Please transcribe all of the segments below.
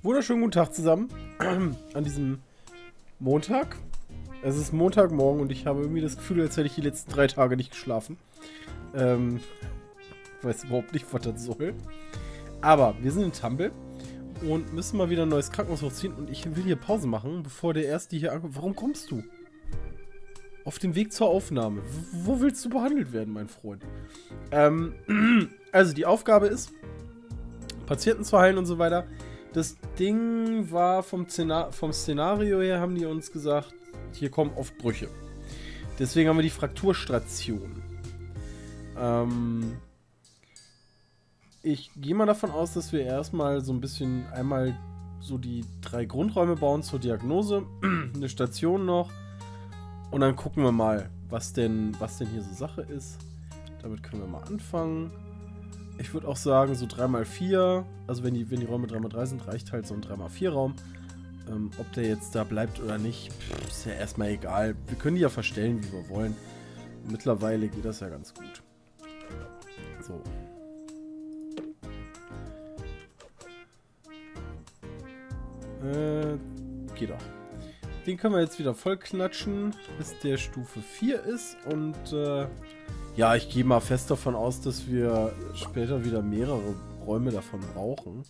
Wunderschönen guten Tag zusammen an diesem Montag. Es ist Montagmorgen und ich habe irgendwie das Gefühl, als hätte ich die letzten 3 Tage nicht geschlafen. Weiß überhaupt nicht, was das soll. Aber wir sind in Tumble und müssen mal wieder ein neues Krankenhaus hochziehen und ich will hier Pause machen, bevor der Erste hier ankommt. Warum kommst du? Auf dem Weg zur Aufnahme. Wo willst du behandelt werden, mein Freund? Also die Aufgabe ist, Patienten zu heilen und so weiter. Das Ding war vom Szenario her, haben die uns gesagt, hier kommen oft Brüche. Deswegen haben wir die Frakturstation. Ich gehe mal davon aus, dass wir erstmal so ein bisschen einmal so die 3 Grundräume bauen zur Diagnose, eine Station noch und dann gucken wir mal, was denn hier so Sache ist. Damit können wir mal anfangen. Ich würde auch sagen, so 3x4, also wenn die Räume 3x3 sind, reicht halt so ein 3x4 Raum. Ob der jetzt da bleibt oder nicht, ist ja erstmal egal. Wir können die ja verstellen, wie wir wollen. Mittlerweile geht das ja ganz gut. So. Geht doch. Den können wir jetzt wieder voll klatschen, bis der Stufe 4 ist. Und ja, ich gehe mal fest davon aus, dass wir später wieder mehrere Räume davon brauchen.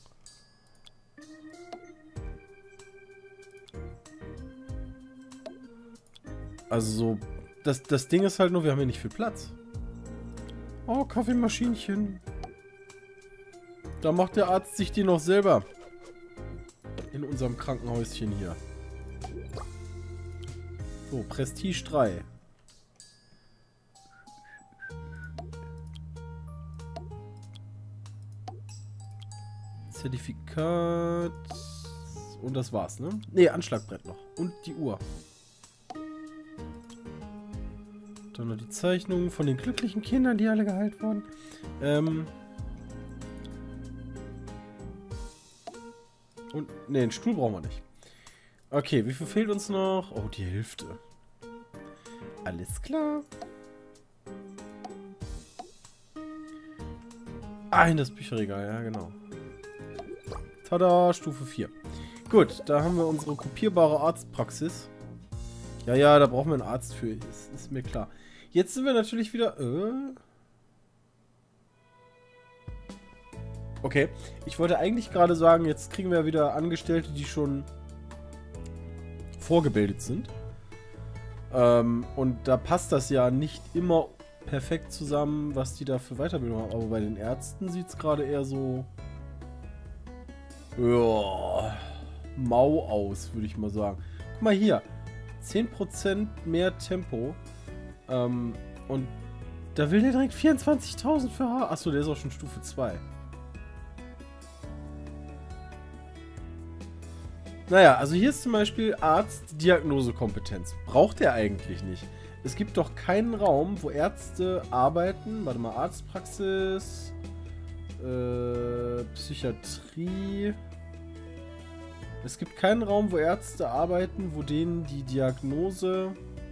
Also so, das Ding ist halt nur, wir haben hier nicht viel Platz. Oh, Kaffeemaschinchen. Da macht der Arzt sich die noch selber. In unserem Krankenhäuschen hier. So, Prestige 3. Zertifikat. Und das war's, ne? Ne, Anschlagbrett noch. Und die Uhr. Dann noch die Zeichnungen von den glücklichen Kindern, die alle geheilt wurden. Und, ne, einen Stuhl brauchen wir nicht. Okay, wie viel fehlt uns noch? Oh, die Hälfte. Alles klar. Ah, in das Bücherregal, ja, genau. Tada, Stufe 4. Gut, da haben wir unsere kopierbare Arztpraxis. Ja, ja, da brauchen wir einen Arzt für. Ist mir klar. Jetzt sind wir natürlich wieder... Okay, ich wollte eigentlich gerade sagen, jetzt kriegen wir wieder Angestellte, die schon vorgebildet sind. Und da passt das ja nicht immer perfekt zusammen, was die da für Weiterbildung haben. Aber bei den Ärzten sieht es gerade eher so... Ja, mau aus, würde ich mal sagen. Guck mal hier. 10% mehr Tempo. Und da will der direkt 24.000 für Haar. Achso, der ist auch schon Stufe 2. Naja, also hier ist zum Beispiel Arzt-Diagnosekompetenz. Braucht er eigentlich nicht. Es gibt doch keinen Raum, wo Ärzte arbeiten. Warte mal, Arztpraxis, Psychiatrie. Es gibt keinen Raum, wo Ärzte arbeiten, wo denen die Diagnose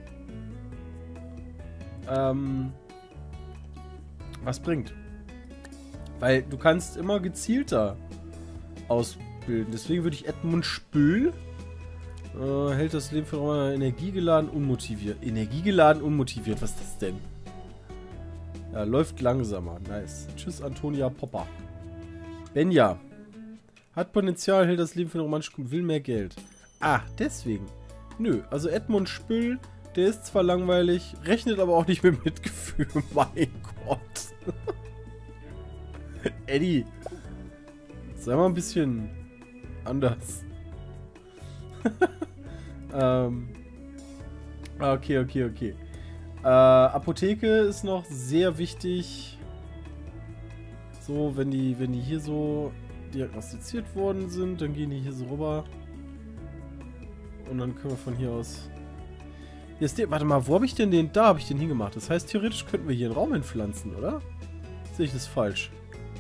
was bringt. Weil du kannst immer gezielter ausbilden. Deswegen würde ich Edmund Spül hält das Leben für energiegeladen, unmotiviert. Energiegeladen, unmotiviert. Was ist das denn? Ja, läuft langsamer. Nice. Tschüss, Antonia Popper. Benja. Hat Potenzial, hält das Leben für romantisch, will mehr Geld. Ah, deswegen. Nö, also Edmund Spül, der ist zwar langweilig, rechnet aber auch nicht mit Mitgefühl. Mein Gott. Eddie. Sei mal ein bisschen anders. Okay. Apotheke ist noch sehr wichtig. So, wenn die hier so diagnostiziert worden sind, dann gehen die hier so rüber. Und dann können wir von hier aus... Jetzt, warte mal, wo habe ich denn den... Da habe ich den hingemacht. Das heißt, theoretisch könnten wir hier einen Raum hinpflanzen, oder? Sehe ich das falsch?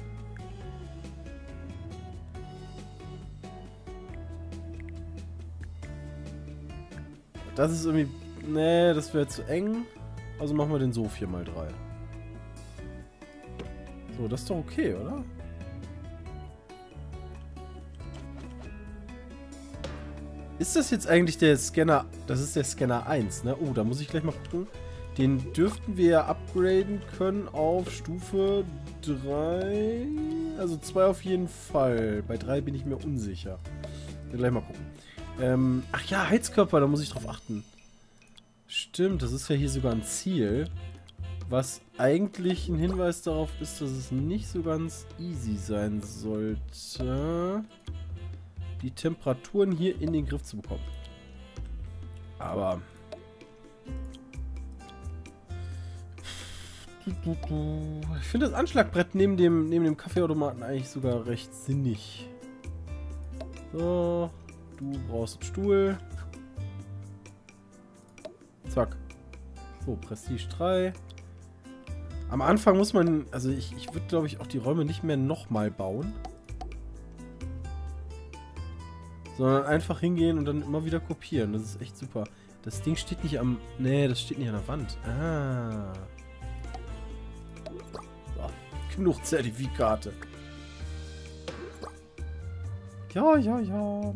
Das ist irgendwie... Nee, das wäre zu eng. Also machen wir den so 4x3. So, das ist doch okay, oder? Ist das jetzt eigentlich der Scanner? Das ist der Scanner 1, ne? Oh, da muss ich gleich mal gucken. Den dürften wir ja upgraden können auf Stufe 3. Also 2 auf jeden Fall. Bei 3 bin ich mir unsicher. Wir gleich mal gucken. Ach ja, Heizkörper, da muss ich drauf achten. Stimmt, das ist ja hier sogar ein Ziel. Was eigentlich ein Hinweis darauf ist, dass es nicht so ganz easy sein sollte, die Temperaturen hier in den Griff zu bekommen. Aber... Ich finde das Anschlagbrett neben dem Kaffeeautomaten eigentlich sogar recht sinnig. So, du brauchst einen Stuhl. Zack. So, Prestige 3. Am Anfang muss man, also ich würde glaube ich auch die Räume nicht mehr nochmal bauen. Sondern einfach hingehen und dann immer wieder kopieren. Das ist echt super. Das Ding steht nicht am, nee, das steht nicht an der Wand. Ah. Genug Zertifikate. Ja, ja, ja.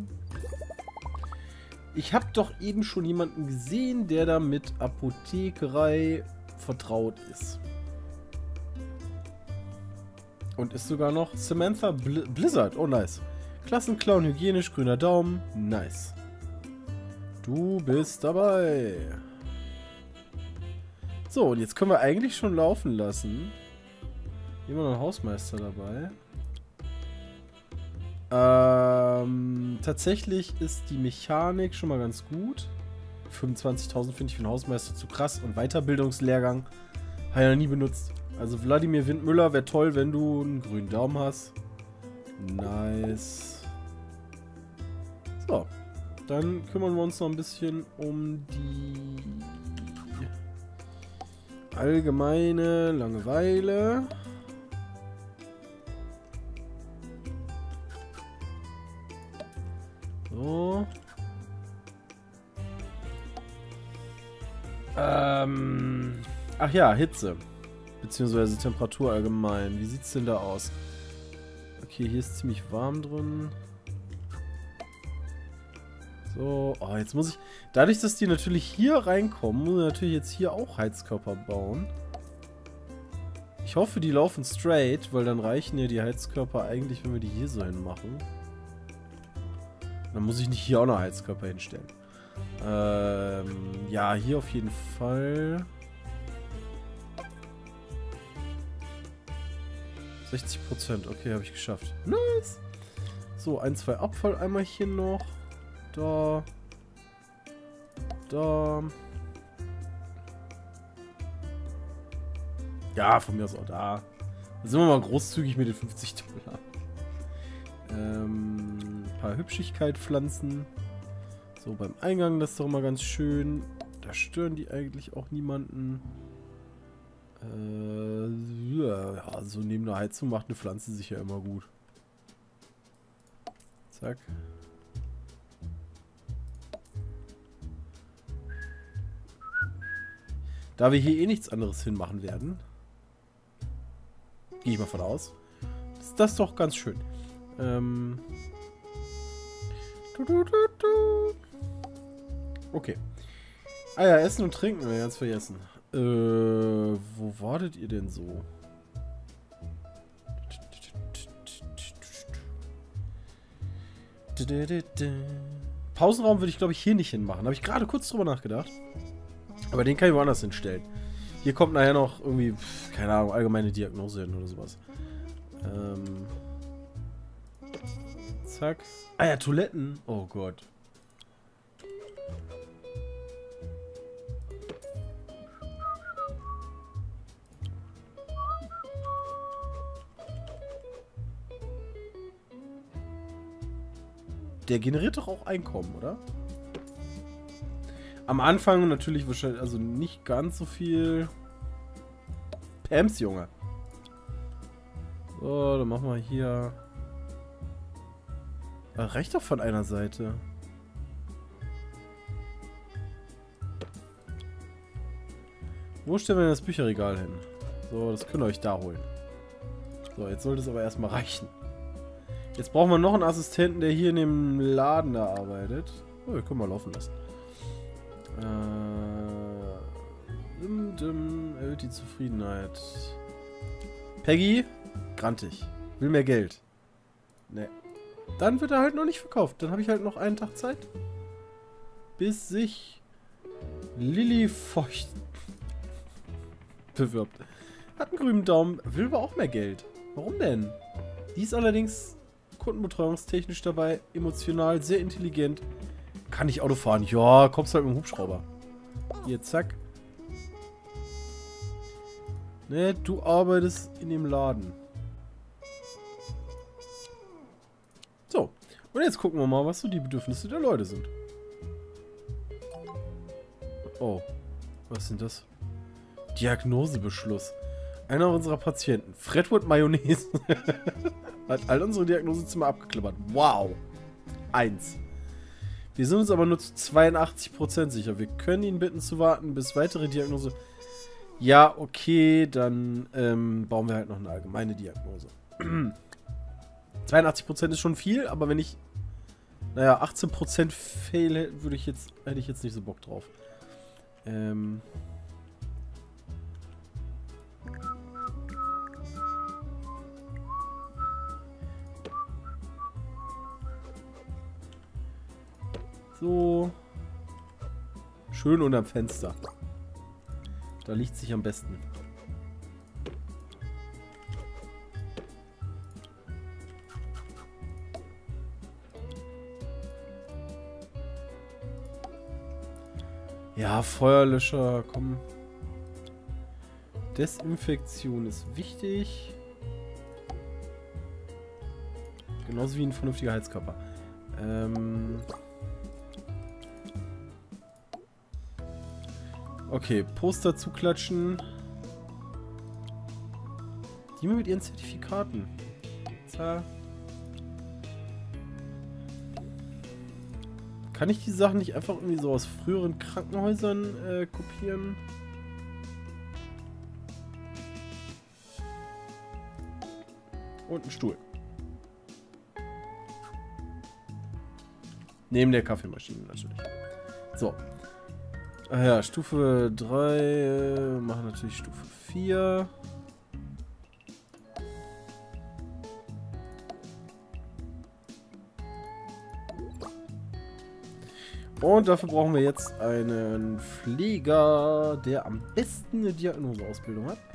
Ich habe doch eben schon jemanden gesehen, der da mit Apothekerei vertraut ist. Und ist sogar noch Samantha Blizzard. Oh, nice. Klassenclown, hygienisch, grüner Daumen. Nice. Du bist dabei. So, und jetzt können wir eigentlich schon laufen lassen. Immer noch ein Hausmeister dabei. Tatsächlich ist die Mechanik schon mal ganz gut. 25.000 finde ich für einen Hausmeister zu krass. Und Weiterbildungslehrgang habe ich noch nie benutzt. Also Wladimir Windmüller, wäre toll, wenn du einen grünen Daumen hast. Nice. So. Dann kümmern wir uns noch ein bisschen um die allgemeine Langeweile. So. Ach ja, Hitze. Beziehungsweise Temperatur allgemein. Wie sieht's denn da aus? Okay, hier ist ziemlich warm drin. So, oh, jetzt muss ich... Dadurch, dass die natürlich hier reinkommen, muss ich natürlich jetzt hier auch Heizkörper bauen. Ich hoffe, die laufen straight, weil dann reichen ja die Heizkörper eigentlich, wenn wir die hier so hinmachen. Dann muss ich nicht hier auch noch Heizkörper hinstellen. Ja, hier auf jeden Fall. 60%, okay, habe ich geschafft. Nice! So, 1, 2 Abfalleimerchen noch. Da. Da. Ja, von mir aus auch da. Da sind wir mal großzügig mit den 50 $. Ein paar Hübschigkeit-Pflanzen. So, beim Eingang, das ist doch mal ganz schön. Da stören die eigentlich auch niemanden. Ja, so neben der Heizung macht eine Pflanze sich ja immer gut. Zack. Da wir hier eh nichts anderes hinmachen werden, gehe ich mal von aus, ist das doch ganz schön. Okay. Ah ja, Essen und Trinken, wir ganz vergessen. Wo wartet ihr denn so? Pausenraum würde ich, glaube ich, hier nicht hinmachen. Habe ich gerade kurz drüber nachgedacht. Aber den kann ich woanders hinstellen. Hier kommt nachher noch irgendwie, keine Ahnung, allgemeine Diagnose hin oder sowas. Zack. Ah ja, Toiletten. Oh Gott. Der generiert doch auch Einkommen, oder? Am Anfang natürlich wahrscheinlich, also nicht ganz so viel. Pams, Junge. So, dann machen wir hier. Reicht doch von einer Seite. Wo stellen wir denn das Bücherregal hin? So, das könnt ihr euch da holen. So, jetzt sollte es aber erstmal reichen. Jetzt brauchen wir noch einen Assistenten, der hier in dem Laden da arbeitet. Oh, wir können mal laufen lassen. Erhöht die Zufriedenheit. Peggy, grantig. Will mehr Geld. Ne. Dann wird er halt noch nicht verkauft. Dann habe ich halt noch einen Tag Zeit. Bis sich Lilly Feucht bewirbt. Hat einen grünen Daumen, will aber auch mehr Geld. Warum denn? Die ist allerdings kundenbetreuungstechnisch dabei, emotional, sehr intelligent. Kann ich Auto fahren? Ja, kommst halt mit dem Hubschrauber. Hier, zack. Ne, du arbeitest in dem Laden. So, und jetzt gucken wir mal, was so die Bedürfnisse der Leute sind. Oh, was sind das? Diagnosebeschluss. Einer unserer Patienten, Fredwood Mayonnaise, hat all unsere Diagnosezimmer abgeklappert. Wow. 1. Wir sind uns aber nur zu 82% sicher. Wir können ihn bitten zu warten, bis weitere Diagnose... Ja, okay, dann bauen wir halt noch eine allgemeine Diagnose. 82% ist schon viel, aber wenn ich, naja, 18% fail, hätte ich jetzt nicht so Bock drauf. So. Schön unterm Fenster. Da liegt sich am besten. Ja, Feuerlöscher, komm. Desinfektion ist wichtig. Genauso wie ein vernünftiger Heizkörper. Okay, Poster zuklatschen. Die mal mit ihren Zertifikaten. Zack. Kann ich die Sachen nicht einfach irgendwie so aus früheren Krankenhäusern kopieren? Und ein Stuhl. Neben der Kaffeemaschine natürlich. So. Ah ja, Stufe 3. Machen natürlich Stufe 4. Und dafür brauchen wir jetzt einen Pfleger, der am besten eine Diagnoseausbildung hat.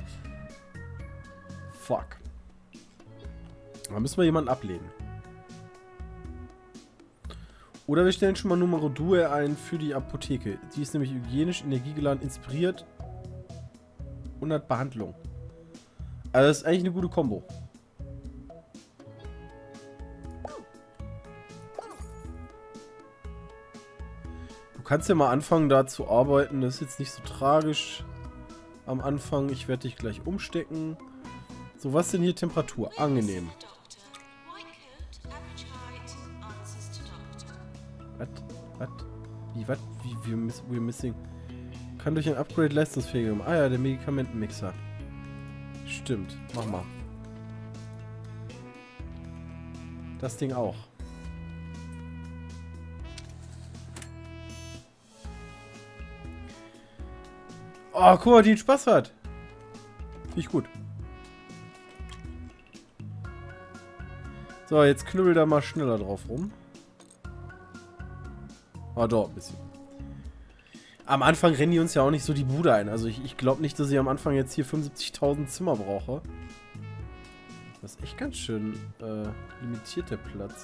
Fuck. Da müssen wir jemanden ablehnen. Oder wir stellen schon mal Numero 2 ein für die Apotheke. Die ist nämlich hygienisch, energiegeladen, inspiriert und hat Behandlung. Also das ist eigentlich eine gute Kombo. Du kannst ja mal anfangen, da zu arbeiten. Das ist jetzt nicht so tragisch am Anfang. Ich werde dich gleich umstecken. So, was denn hier Temperatur? Angenehm. Was? Wie, was? Wie, we're missing. Kann durch ein Upgrade leistungsfähiger machen. Ah ja, der Medikamentenmixer. Stimmt. Mach mal. Das Ding auch. Oh, guck mal, die Spaß hat. Finde ich gut. So, jetzt knüppel da mal schneller drauf rum. Ah, dort ein bisschen. Am Anfang rennen die uns ja auch nicht so die Bude ein. Also ich glaube nicht, dass ich am Anfang jetzt hier 75.000 Zimmer brauche. Das ist echt ganz schön limitiert, der Platz.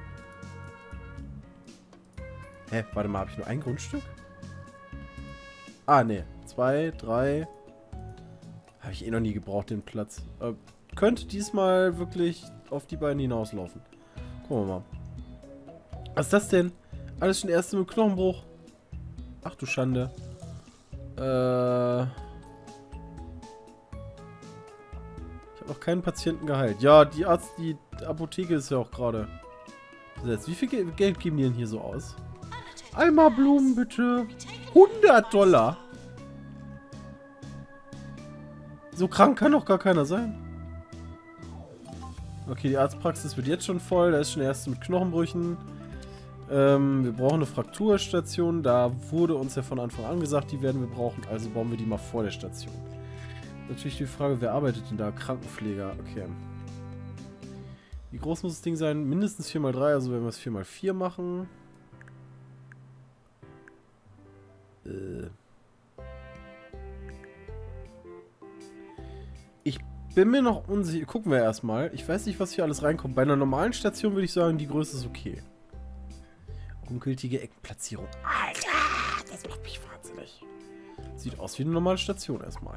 Hä? Warte mal, habe ich nur ein Grundstück? Ah, ne. 2, 3. Habe ich eh noch nie gebraucht, den Platz. Könnte diesmal wirklich auf die beiden hinauslaufen. Gucken wir mal. Was ist das denn? Alles schon erste mit Knochenbruch. Ach du Schande. Ich habe noch keinen Patienten geheilt. Ja, die Apotheke ist ja auch gerade besetzt. Wie viel Geld geben die denn hier so aus? Einmal Blumen bitte. $100. So krank kann doch gar keiner sein. Okay, die Arztpraxis wird jetzt schon voll. Da ist schon der erste mit Knochenbrüchen. Wir brauchen eine Frakturstation. Da wurde uns ja von Anfang an gesagt, die werden wir brauchen. Also bauen wir die mal vor der Station. Natürlich die Frage, wer arbeitet denn da? Krankenpfleger. Okay. Wie groß muss das Ding sein? Mindestens 4×3. Also wenn wir es 4×4 machen. Ich bin mir noch unsicher. Gucken wir erstmal. Ich weiß nicht, was hier alles reinkommt. Bei einer normalen Station würde ich sagen, die Größe ist okay. Ungültige Eckenplatzierung. Alter, das macht mich wahnsinnig. Sieht aus wie eine normale Station erstmal.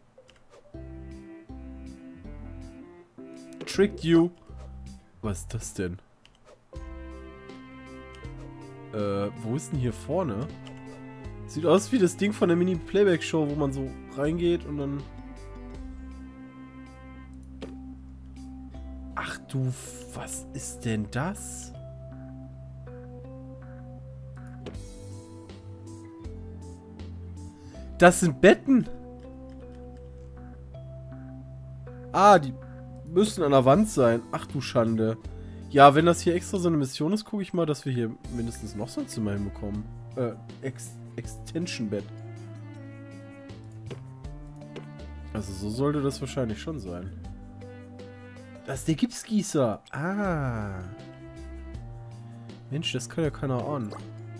Tricked you. Was ist das denn? Wo ist denn hier vorne? Sieht aus wie das Ding von der Mini-Playback-Show, wo man so reingeht und dann... Ach du, was ist denn das? Das sind Betten. Ah, die müssen an der Wand sein. Ach du Schande. Ja, wenn das hier extra so eine Mission ist, gucke ich mal, dass wir hier mindestens noch so ein Zimmer hinbekommen. Extension-Bett. Also so sollte das wahrscheinlich schon sein. Das ist der Gipsgießer. Ah. Mensch, das kann ja keiner ahnen.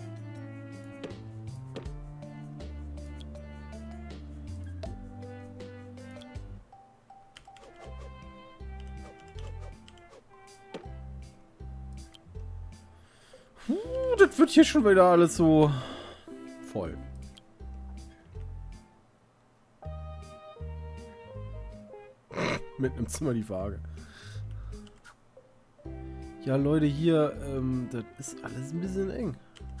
Das wird hier schon wieder alles so voll. Mit einem Zimmer die Waage. Ja, Leute, hier, das ist alles ein bisschen eng.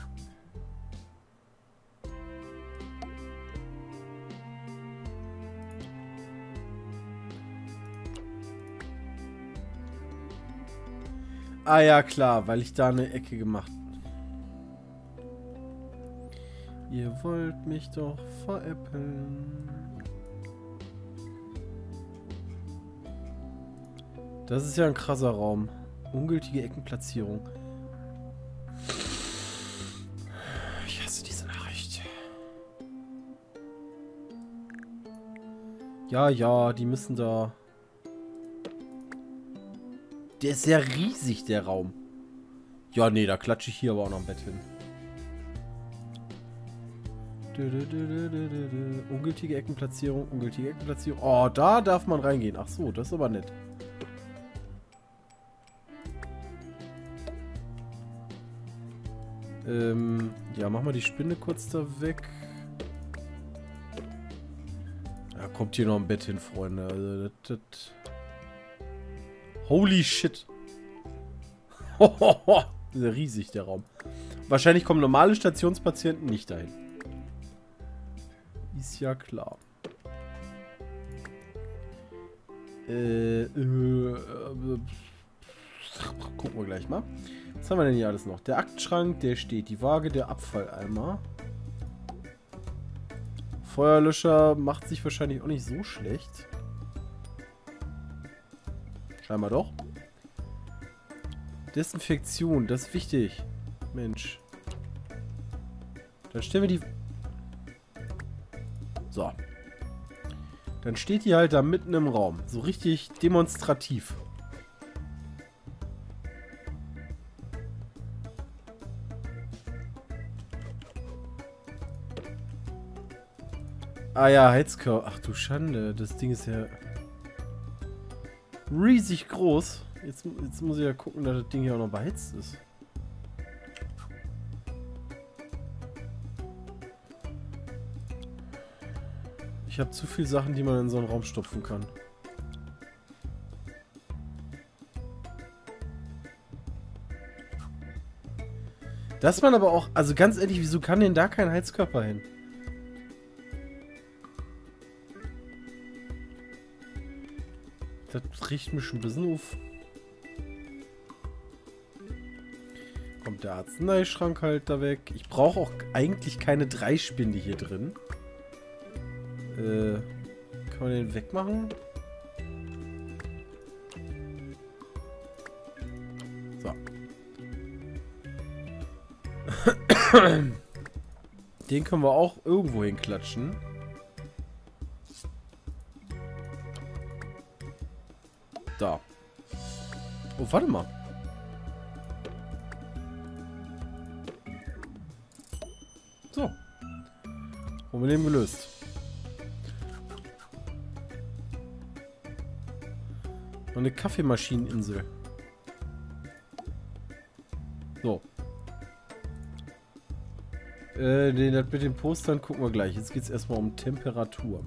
Ah ja, klar, weil ich da eine Ecke gemacht habe. Ihr wollt mich doch veräppeln. Das ist ja ein krasser Raum. Ungültige Eckenplatzierung. Ich hasse diese Nachricht. Ja, ja, die müssen da... Der ist sehr riesig, der Raum. Ja, nee, da klatsche ich hier aber auch noch ein Bett hin. Ungültige Eckenplatzierung, ungültige Eckenplatzierung. Oh, da darf man reingehen. Ach so, das ist aber nett. Ja, mach mal die Spinne kurz da weg. Ja, kommt hier noch ein Bett hin, Freunde. Also, das. Holy shit. Das ist ja riesig, der Raum. Wahrscheinlich kommen normale Stationspatienten nicht dahin. Ist ja klar. Gucken wir gleich mal. Was haben wir denn hier alles noch? Der Aktenschrank, der steht. Die Waage, der Abfalleimer. Feuerlöscher macht sich wahrscheinlich auch nicht so schlecht. Scheinbar doch. Desinfektion, das ist wichtig. Mensch. Dann stellen wir die... So. Dann steht die halt da mitten im Raum. So richtig demonstrativ. Ah ja, Heizkörper. Ach du Schande. Das Ding ist ja riesig groß. Jetzt muss ich ja gucken, dass das Ding hier auch noch beheizt ist. Ich habe zu viele Sachen, die man in so einen Raum stopfen kann. Dass man aber auch, also ganz ehrlich, wieso kann denn da kein Heizkörper hin? Das riecht mich schon ein bisschen auf. Kommt der Arzneischrank halt da weg. Ich brauche auch eigentlich keine 3 Spinde hier drin. Kann man den wegmachen? So. Den können wir auch irgendwo hinklatschen. Da. Oh, warte mal. So. Problem gelöst. Und eine Kaffeemaschineninsel. So. Das mit den Postern gucken wir gleich. Jetzt geht es erstmal um Temperatur.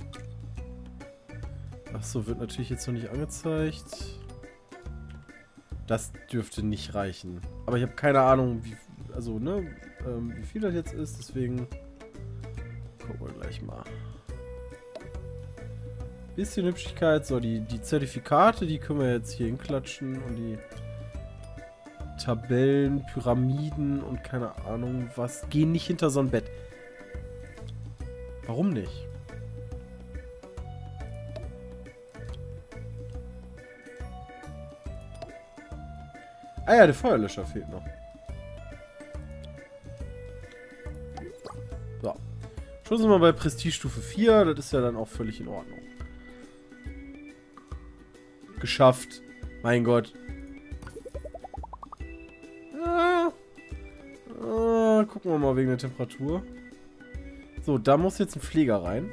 Achso, wird natürlich jetzt noch nicht angezeigt. Das dürfte nicht reichen. Aber ich habe keine Ahnung, wie, also, ne, wie viel das jetzt ist. Deswegen gucken wir gleich mal. Bisschen Hübschigkeit. So, die Zertifikate, die können wir jetzt hier hinklatschen. Und die Tabellen, Pyramiden und keine Ahnung was. Gehen nicht hinter so ein Bett. Warum nicht? Ah ja, der Feuerlöscher fehlt noch. So. Schon sind wir bei Prestige-Stufe 4. Das ist ja dann auch völlig in Ordnung. Geschafft. Mein Gott. Gucken wir mal wegen der Temperatur. So, da muss jetzt ein Pfleger rein.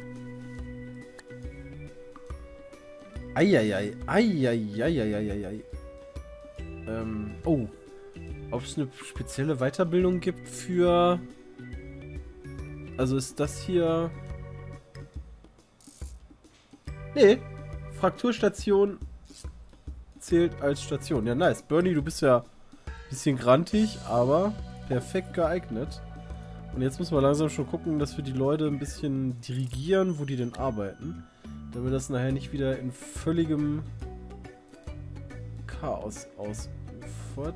Eieiei. Eieiei. Oh. Ob es eine spezielle Weiterbildung gibt für... Also ist das hier... Nee. Frakturstation zählt als Station. Ja, nice. Bernie, du bist ja ein bisschen grantig, aber perfekt geeignet. Und jetzt müssen wir langsam schon gucken, dass wir die Leute ein bisschen dirigieren, wo die denn arbeiten. Damit das nachher nicht wieder in völligem Chaos ausufert.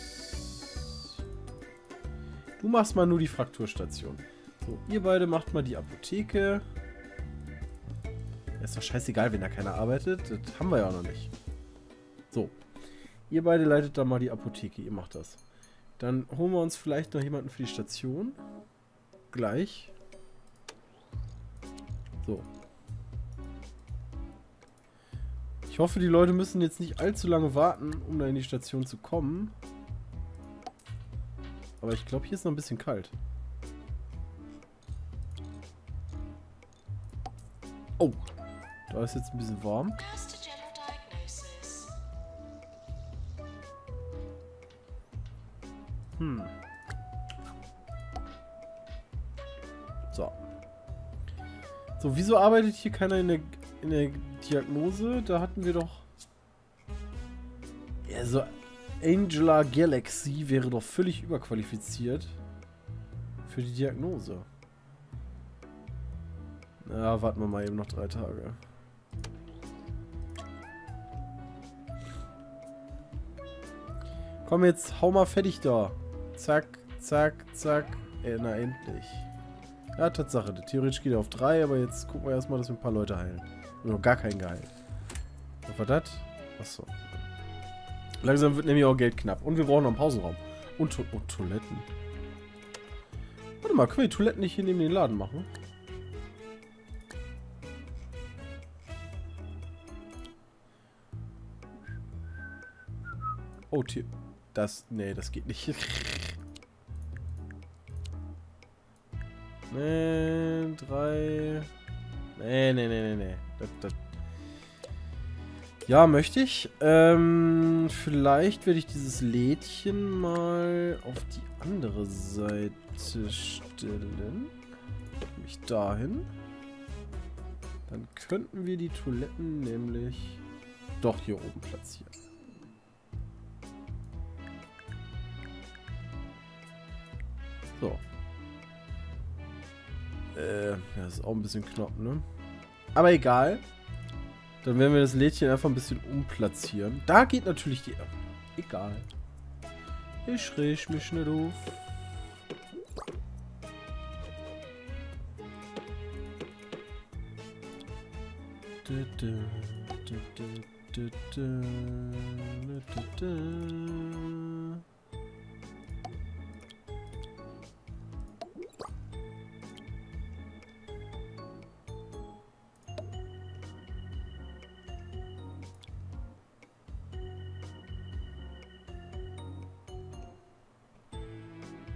Du machst mal nur die Frakturstation. So, ihr beide macht mal die Apotheke. Ist doch scheißegal, wenn da keiner arbeitet. Das haben wir ja noch nicht. So. Ihr beide leitet da mal die Apotheke. Ihr macht das. Dann holen wir uns vielleicht noch jemanden für die Station. Gleich. So. Ich hoffe, die Leute müssen jetzt nicht allzu lange warten, um da in die Station zu kommen. Aber ich glaube, hier ist noch ein bisschen kalt. Oh. Da ist jetzt ein bisschen warm. So. So, wieso arbeitet hier keiner in der Diagnose? Da hatten wir doch... Ja, so Angela Galaxy wäre doch völlig überqualifiziert für die Diagnose. Ja, warten wir mal eben noch 3 Tage. Komm jetzt, hau mal fertig da. Zack, zack, zack. Na, endlich. Ja, Tatsache. Theoretisch geht er auf 3, aber jetzt gucken wir erstmal, dass wir ein paar Leute heilen. Und noch gar keinen geheilt. Was war das? Achso. Langsam wird nämlich auch Geld knapp. Und wir brauchen noch einen Pausenraum. Und Toiletten. Warte mal, können wir die Toiletten nicht hier neben den Laden machen? Oh, das... Nee, das geht nicht. Nee, 3... Nee. Ja, möchte ich. Vielleicht werde ich dieses Lädchen mal auf die andere Seite stellen. Mich dahin. Dann könnten wir die Toiletten nämlich doch hier oben platzieren. So. Das ist auch ein bisschen knapp, ne? Aber egal. Dann werden wir das Lädchen einfach ein bisschen umplatzieren. Da geht natürlich die... Egal. Ich riech mich nicht auf.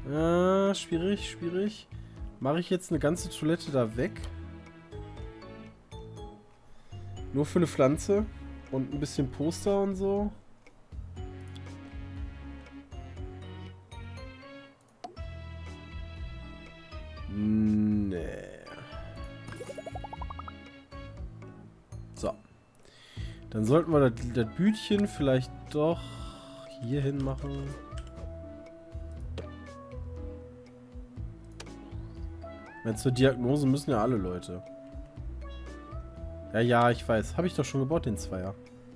Schwierig, schwierig. Mache ich jetzt eine ganze Toilette da weg? Nur für eine Pflanze? Und ein bisschen Poster und so? Nee. So. Dann sollten wir das Bütchen vielleicht doch hier hin machen. Zur Diagnose müssen ja alle Leute. Ja, ja, ich weiß. Habe ich doch schon gebaut, den Zweier.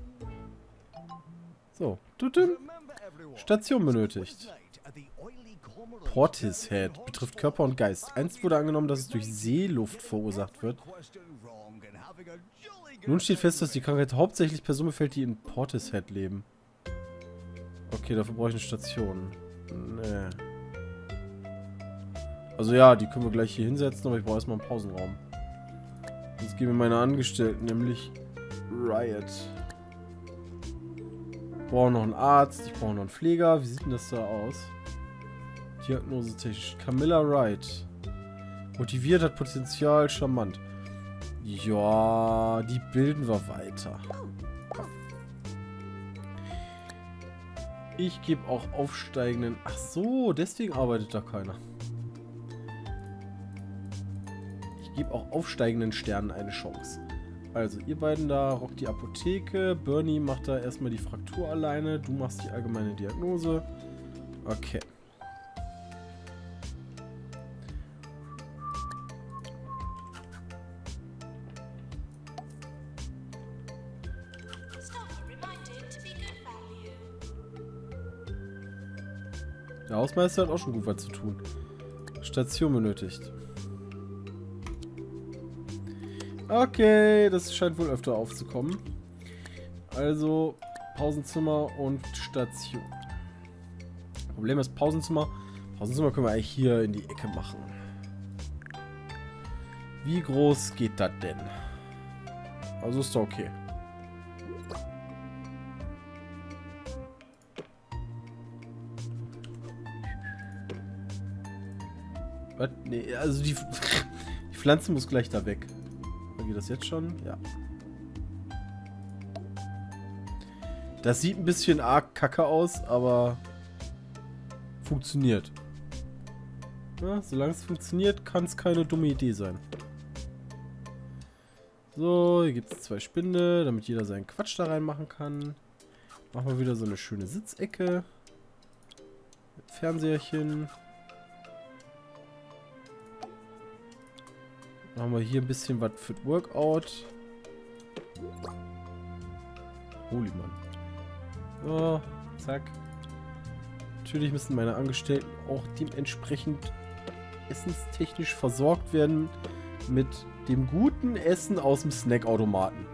So. Station benötigt. Portishead betrifft Körper und Geist. Einst wurde angenommen, dass es durch Seeluft verursacht wird. Nun steht fest, dass die Krankheit hauptsächlich Personen befällt, die in Portishead leben. Okay, dafür brauche ich eine Station. Nee. Also ja, die können wir gleich hier hinsetzen, aber ich brauche erstmal einen Pausenraum. Jetzt geben wir meine Angestellten, nämlich Riot. Ich brauche noch einen Arzt, ich brauche noch einen Pfleger. Wie sieht denn das da aus? Diagnosetechnisch. Camilla Wright. Motiviert, hat Potenzial, charmant. Ja, die bilden wir weiter. Ich gebe auch aufsteigenden... Ach so, deswegen arbeitet da keiner. Ich gebe auch aufsteigenden Sternen eine Chance. Also, ihr beiden da rockt die Apotheke. Bernie macht da erstmal die Fraktur alleine. Du machst die allgemeine Diagnose. Okay. Der Hausmeister hat auch schon gut was zu tun. Station benötigt. Okay, das scheint wohl öfter aufzukommen. Also, Pausenzimmer und Station. Problem ist, Pausenzimmer können wir eigentlich hier in die Ecke machen. Wie groß geht das denn? Also ist doch okay. Was? Nee, also die Pflanze muss gleich da weg. Geht das jetzt schon? Ja. Das sieht ein bisschen arg kacke aus, aber funktioniert. Ja, solange es funktioniert, kann es keine dumme Idee sein. So, hier gibt es 2 Spinde, damit jeder seinen Quatsch da reinmachen kann. Machen wir wieder so eine schöne Sitzecke. Mit Fernseherchen. Machen wir hier ein bisschen was für das Workout. Holy Mann. So, zack. Natürlich müssen meine Angestellten auch dementsprechend essenstechnisch versorgt werden mit dem guten Essen aus dem Snackautomaten.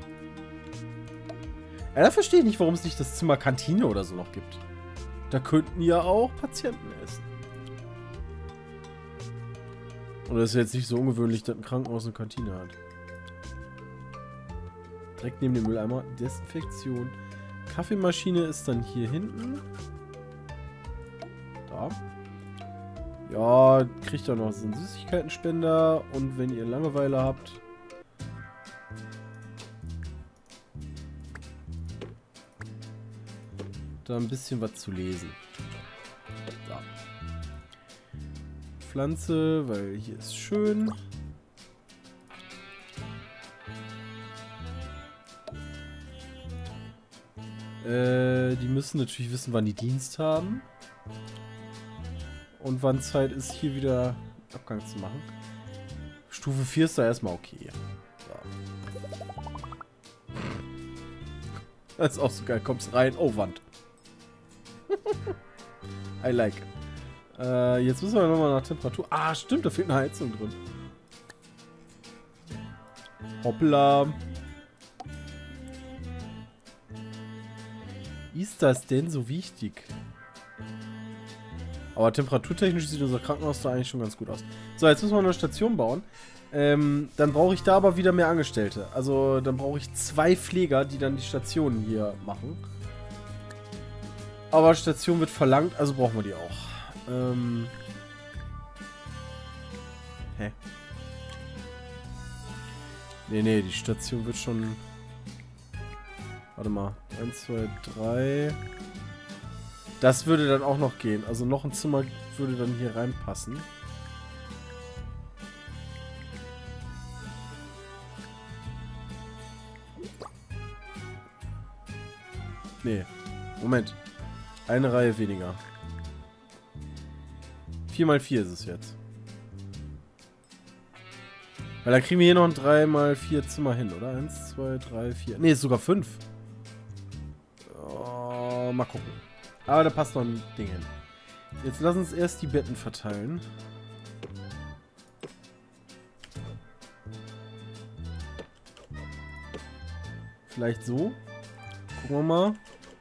Ja, da verstehe ich nicht, warum es nicht das Zimmer Kantine oder so noch gibt. Da könnten ja auch Patienten essen. Und das ist jetzt nicht so ungewöhnlich, dass ein Krankenhaus eine Kantine hat. Direkt neben dem Mülleimer. Desinfektion. Kaffeemaschine ist dann hier hinten. Da. Ja, kriegt ihr noch so einen Süßigkeitenspender. Und wenn ihr Langeweile habt... da ein bisschen was zu lesen. So. Pflanze, weil hier ist schön. Die müssen natürlich wissen, wann die Dienst haben. Und wann Zeit ist, hier wieder Abgang zu machen. Stufe 4 ist da erstmal okay. So. Das ist auch so geil. Kommst rein. Oh, Wand. I like. Jetzt müssen wir nochmal nach Temperatur. Ah, stimmt, da fehlt eine Heizung drin. Hoppla. Ist das denn so wichtig? Aber temperaturtechnisch sieht unser Krankenhaus da eigentlich schon ganz gut aus. So, jetzt müssen wir eine Station bauen. Dann brauche ich da aber wieder mehr Angestellte. Also, dann brauche ich 2 Pfleger, die dann die Station hier machen. Aber Station wird verlangt, also brauchen wir die auch. Hä? Nee, die Station wird schon... Warte mal. 1, 2, 3... Das würde dann auch noch gehen. Also noch ein Zimmer würde dann hier reinpassen. Nee. Moment. Eine Reihe weniger. 4x4 ist es jetzt. Weil dann kriegen wir hier noch ein 3x4 Zimmer hin, oder? 1, 2, 3, 4. Nee, ist sogar 5. Oh, mal gucken. Aber da passt noch ein Ding hin. Jetzt lass uns erst die Betten verteilen. Vielleicht so. Gucken wir mal.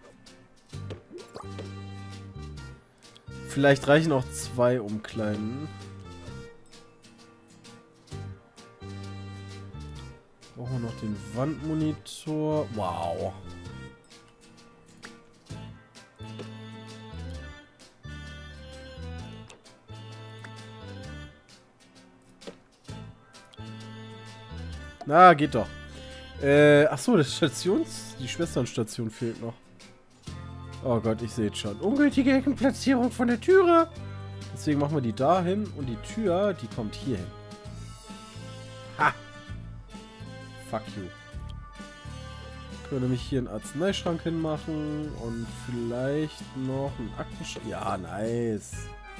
Vielleicht reichen auch 2 Umkleiden. Brauchen wir noch den Wandmonitor. Wow. Na, geht doch. Achso, die Schwesternstation fehlt noch. Oh Gott, ich sehe es schon. Ungültige Heckenplatzierung von der Türe. Deswegen machen wir die da hin und die Tür, die kommt hier hin. Ha! Fuck you. Können wir nämlich hier einen Arzneischrank hinmachen und vielleicht noch einen Aktenschrank. Ja, nice.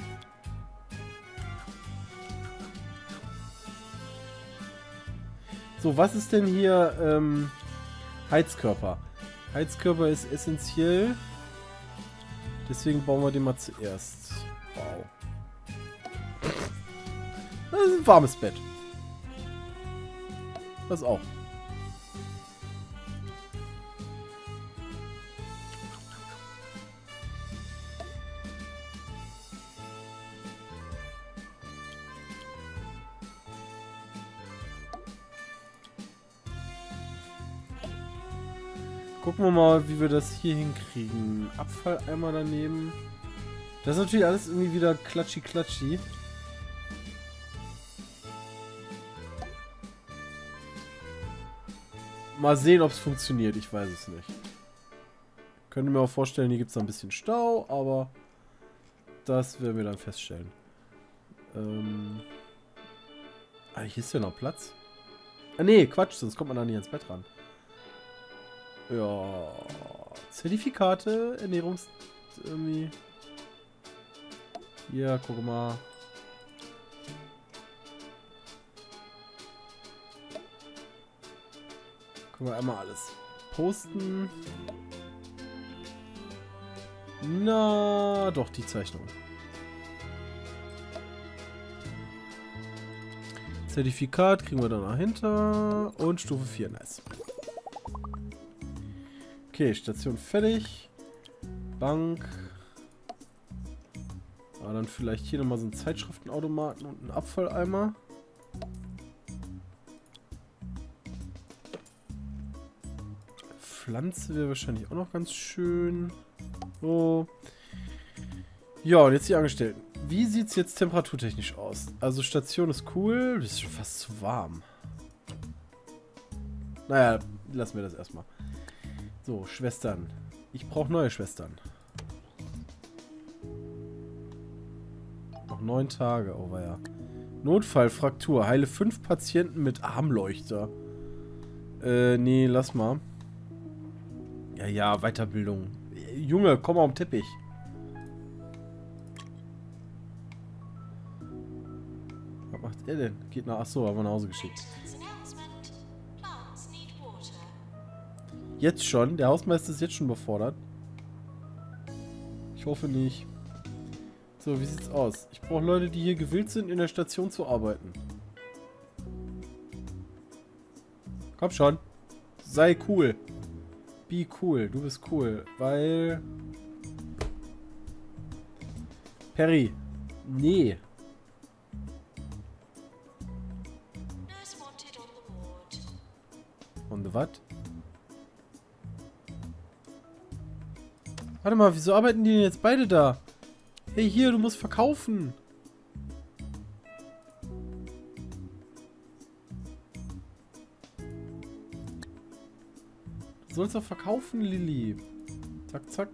So, was ist denn hier Heizkörper? Heizkörper ist essentiell. Deswegen bauen wir den mal zuerst. Wow. Das ist ein warmes Bett. Das auch. Gucken wir mal, wie wir das hier hinkriegen. Abfalleimer daneben. Das ist natürlich alles irgendwie wieder klatschi-klatschi. Mal sehen, ob es funktioniert. Ich weiß es nicht. Könnte mir auch vorstellen, hier gibt es ein bisschen Stau, aber das werden wir dann feststellen. Hier ist ja noch Platz. Ah, nee, Quatsch, sonst kommt man da nicht ins Bett ran. Ja, Zertifikate, irgendwie. Ja, guck mal. Können wir einmal alles posten. Na, doch, die Zeichnung. Zertifikat kriegen wir dann dahinter. Und Stufe 4, nice. Okay, Station fertig. Bank. Ah, dann vielleicht hier nochmal so einen Zeitschriftenautomaten und einen Abfalleimer. Pflanze wäre wahrscheinlich auch noch ganz schön. So. Ja, und jetzt die Angestellten. Wie sieht es jetzt temperaturtechnisch aus? Also Station ist cool. Das ist schon fast zu warm. Naja, lassen wir das erstmal. So, Schwestern. Ich brauche neue Schwestern. Noch 9 Tage, oh weia. Notfallfraktur. Heile 5 Patienten mit Armleuchter. Nee, lass mal. Ja, Weiterbildung. Junge, komm mal am Teppich. Was macht er denn? Geht nach... Achso, haben wir nach Hause geschickt. Jetzt schon? Der Hausmeister ist jetzt schon überfordert. Ich hoffe nicht. So, wie sieht's aus? Ich brauche Leute, die hier gewillt sind, in der Station zu arbeiten. Komm schon. Sei cool. Be cool. Du bist cool. Weil... Perry. Nee. Und was? Warte mal, wieso arbeiten die denn jetzt beide da? Hey, hier, du musst verkaufen. Du sollst doch verkaufen, Lilly. Zack, zack.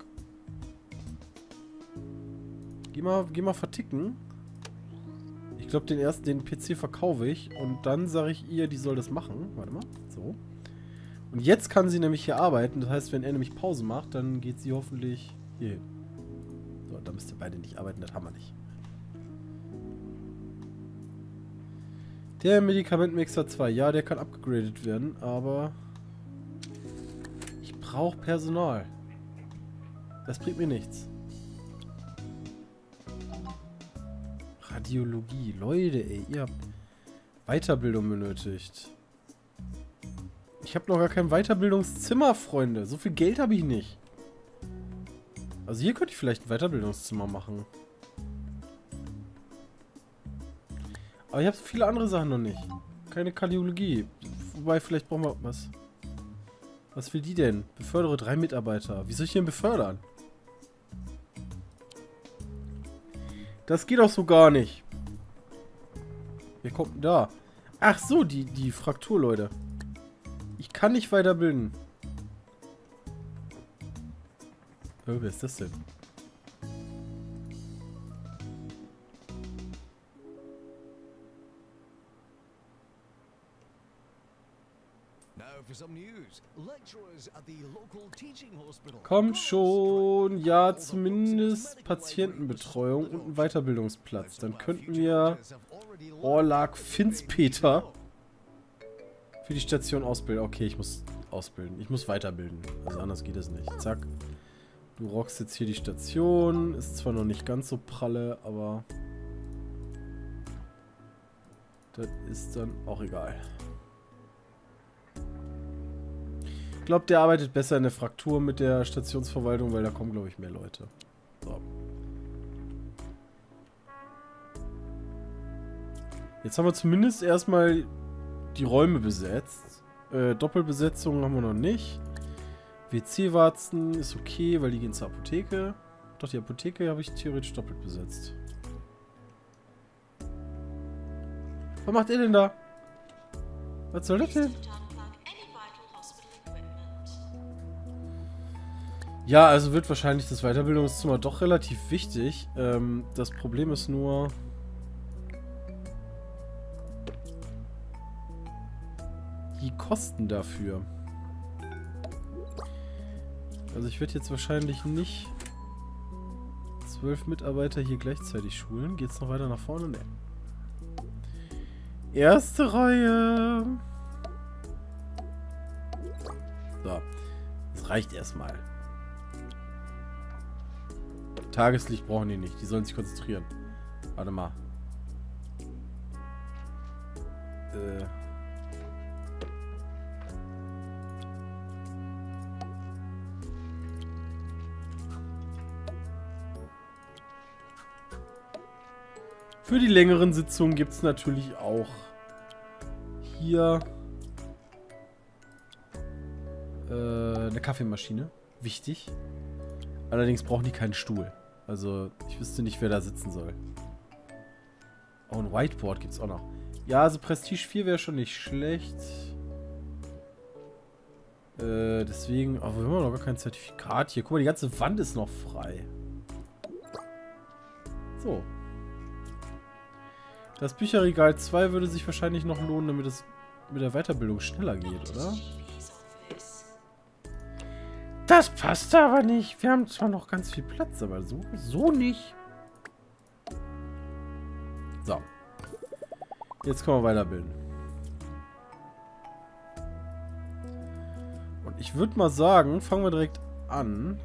Geh mal verticken. Ich glaube, den PC verkaufe ich. Und dann sage ich ihr, die soll das machen. Warte mal. So. Und jetzt kann sie nämlich hier arbeiten. Das heißt, wenn er nämlich Pause macht, dann geht sie hoffentlich hier hin. So, da müsst ihr beide nicht arbeiten. Das haben wir nicht. Der Medikamentmixer 2. Ja, der kann upgegradet werden. Aber ich brauche Personal. Das bringt mir nichts. Radiologie. Leute, ey, ihr habt Weiterbildung benötigt. Ich habe noch gar kein Weiterbildungszimmer, Freunde. So viel Geld habe ich nicht. Also hier könnte ich vielleicht ein Weiterbildungszimmer machen. Aber ich habe so viele andere Sachen noch nicht. Keine Kardiologie. Wobei, vielleicht brauchen wir was. Was will die denn? Befördere 3 Mitarbeiter. Wie soll ich den befördern? Das geht auch so gar nicht. Wer kommt denn da? Ach so, die Frakturleute. Ich kann nicht weiterbilden. Oh, wer ist das denn? Komm schon. Ja, zumindest Patientenbetreuung und ein Weiterbildungsplatz. Dann könnten wir Orlag Finspeter für die Station ausbilden. Okay, ich muss ausbilden. Ich muss weiterbilden. Also anders geht es nicht. Zack. Du rockst jetzt hier die Station. Ist zwar noch nicht ganz so pralle, aber das ist dann auch egal. Ich glaube, der arbeitet besser in der Fraktur mit der Stationsverwaltung, weil da kommen, glaube ich, mehr Leute. So. Jetzt haben wir zumindest erstmal die Räume besetzt. Doppelbesetzung haben wir noch nicht. WC-Warzen ist okay, weil die gehen zur Apotheke. Doch, die Apotheke habe ich theoretisch doppelt besetzt. Was macht ihr denn da? Was soll das denn? Ja, also wird wahrscheinlich das Weiterbildungszimmer doch relativ wichtig. Das Problem ist nur... die Kosten dafür. Also ich werde jetzt wahrscheinlich nicht 12 Mitarbeiter hier gleichzeitig schulen. Geht's noch weiter nach vorne? Ne. Erste Reihe. So. Das reicht erstmal. Tageslicht brauchen die nicht. Die sollen sich konzentrieren. Warte mal. Für die längeren Sitzungen gibt es natürlich auch hier eine Kaffeemaschine. Wichtig. Allerdings brauchen die keinen Stuhl. Also ich wüsste nicht, wer da sitzen soll. Oh, ein Whiteboard gibt es auch noch. Ja, also Prestige 4 wäre schon nicht schlecht. Deswegen... Aber wir haben noch gar kein Zertifikat hier. Guck mal, die ganze Wand ist noch frei. So. Das Bücherregal 2 würde sich wahrscheinlich noch lohnen, damit es mit der Weiterbildung schneller geht, oder? Das passt aber nicht. Wir haben zwar noch ganz viel Platz, aber so nicht. So. Jetzt können wir weiterbilden. Und ich würde mal sagen, fangen wir direkt an.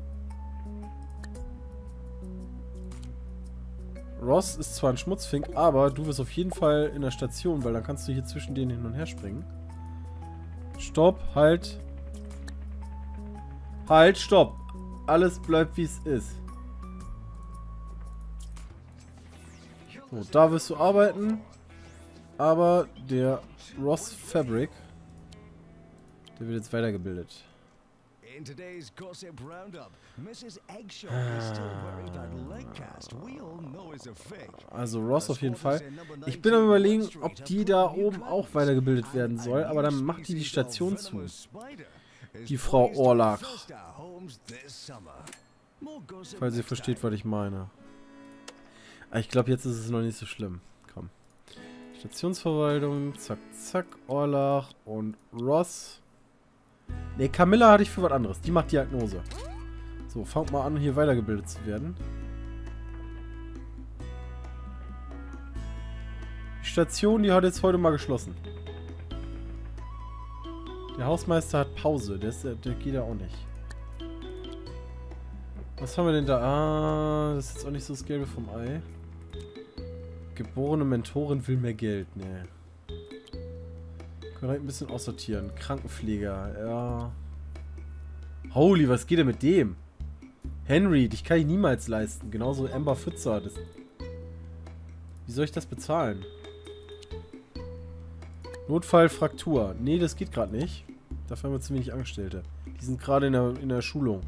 Ross ist zwar ein Schmutzfink, aber du wirst auf jeden Fall in der Station, weil dann kannst du hier zwischen denen hin und her springen. Stopp, halt. Halt, stopp. Alles bleibt wie es ist. So, da wirst du arbeiten. Aber der Ross Fabric, der wird jetzt weitergebildet. In today's gossip roundup, Mrs. Eggshot is still worried that Legcast we all know is a fake. Also Ross auf jeden Fall. Ich bin am Überlegen, ob die da oben auch weitergebildet werden soll, aber dann macht die Station zu. Die Frau Orlach. Falls ihr versteht, was ich meine. Aber ich glaube, jetzt ist es noch nicht so schlimm. Komm. Stationsverwaltung, zack, zack, Orlach und Ross. Ne, Camilla hatte ich für was anderes. Die macht Diagnose. So, fangt mal an, hier weitergebildet zu werden. Die Station, die hat jetzt heute mal geschlossen. Der Hausmeister hat Pause. Der geht ja auch nicht. Was haben wir denn da? Ah, das ist jetzt auch nicht so das Gelbe vom Ei. Geborene Mentorin will mehr Geld. Nee. Können wir ein bisschen aussortieren. Krankenpfleger, ja. Holy, was geht denn mit dem? Henry, dich kann ich niemals leisten. Genauso Amber Pfützer. Wie soll ich das bezahlen? Notfallfraktur. Nee, das geht gerade nicht. Dafür haben wir zu wenig Angestellte. Die sind gerade in der Schulung.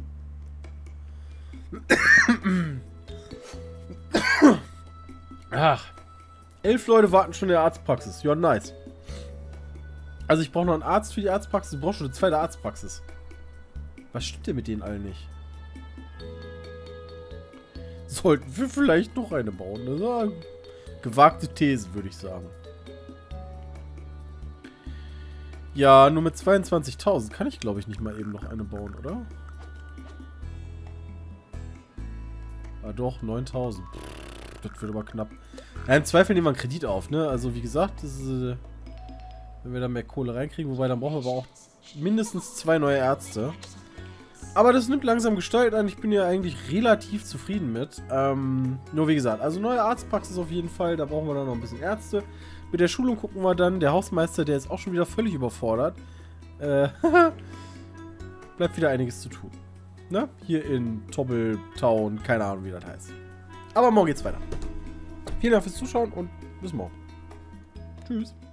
Ach. 11 Leute warten schon in der Arztpraxis. Ja, nice. Also ich brauche noch einen Arzt für die Arztpraxis. Ich brauche schon eine zweite Arztpraxis. Was stimmt denn mit denen allen nicht? Sollten wir vielleicht noch eine bauen? Das ist eine gewagte These, würde ich sagen. Ja, nur mit 22.000 kann ich, glaube ich, nicht mal eben noch eine bauen, oder? Ah doch, 9.000. Das wird aber knapp. Ja, im Zweifel nehmen wir einen Kredit auf, ne? Also wie gesagt, das ist, wenn wir da mehr Kohle reinkriegen, wobei dann brauchen wir aber auch mindestens 2 neue Ärzte. Aber das nimmt langsam Gestalt an. Ich bin ja eigentlich relativ zufrieden mit. Nur wie gesagt, also neue Arztpraxis auf jeden Fall. Da brauchen wir dann noch ein bisschen Ärzte. Mit der Schulung gucken wir dann. Der Hausmeister, der ist auch schon wieder völlig überfordert. Bleibt wieder einiges zu tun. Ne? Hier in Tobble Town. Keine Ahnung, wie das heißt. Aber morgen geht's weiter. Vielen Dank fürs Zuschauen und bis morgen. Tschüss.